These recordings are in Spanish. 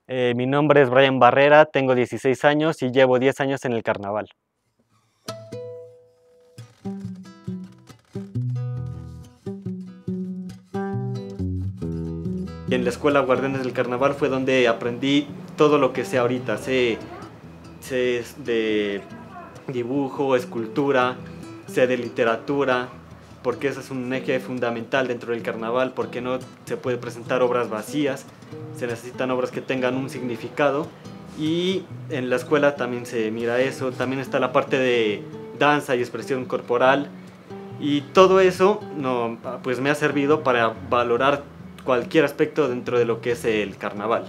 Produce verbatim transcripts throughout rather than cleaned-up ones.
Eh, mi nombre es Brian Barrera, tengo dieciséis años y llevo diez años en el carnaval. En la escuela Guardianes del Carnaval fue donde aprendí todo lo que sé ahorita. Sé, sé de dibujo, escultura, sé de literatura, porque ese es un eje fundamental dentro del carnaval, porque no se puede presentar obras vacías, se necesitan obras que tengan un significado, y en la escuela también se mira eso. También está la parte de danza y expresión corporal, y todo eso no, pues me ha servido para valorar cualquier aspecto dentro de lo que es el carnaval.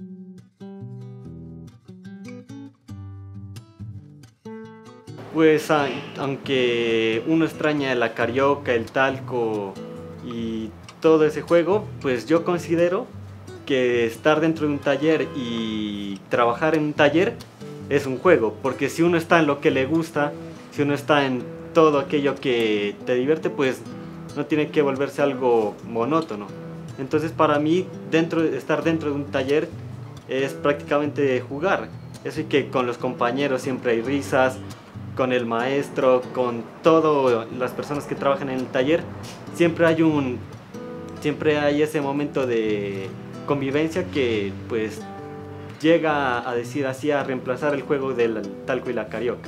Pues a- aunque uno extraña la carioca, el talco y todo ese juego, pues yo considero que estar dentro de un taller y trabajar en un taller es un juego, porque si uno está en lo que le gusta, si uno está en todo aquello que te divierte, pues no tiene que volverse algo monótono. Entonces para mí dentro, estar dentro de un taller es prácticamente jugar. Eso, y que con los compañeros siempre hay risas, con el maestro, con todas las personas que trabajan en el taller, siempre hay un, siempre hay ese momento de convivencia que pues llega a decir así, a reemplazar el juego del talco y la carioca.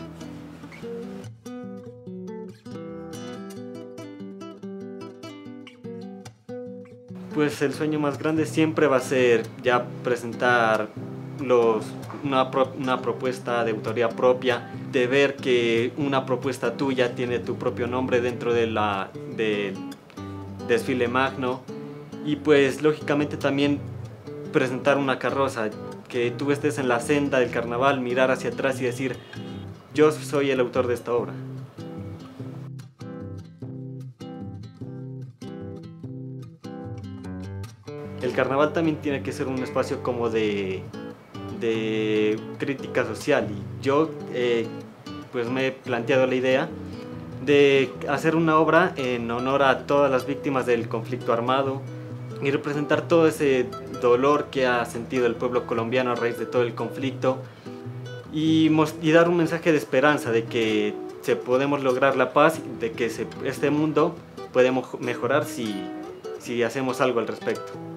Pues el sueño más grande siempre va a ser ya presentar los, una, pro, una propuesta de autoría propia, de ver que una propuesta tuya tiene tu propio nombre dentro de la, del desfile magno, y pues lógicamente también presentar una carroza, que tú estés en la senda del carnaval, mirar hacia atrás y decir, yo soy el autor de esta obra. El carnaval también tiene que ser un espacio como de, de crítica social, y yo eh, pues me he planteado la idea de hacer una obra en honor a todas las víctimas del conflicto armado y representar todo ese dolor que ha sentido el pueblo colombiano a raíz de todo el conflicto, y, y dar un mensaje de esperanza de que se podemos lograr la paz, de que se, este mundo podemos mejorar si, si hacemos algo al respecto.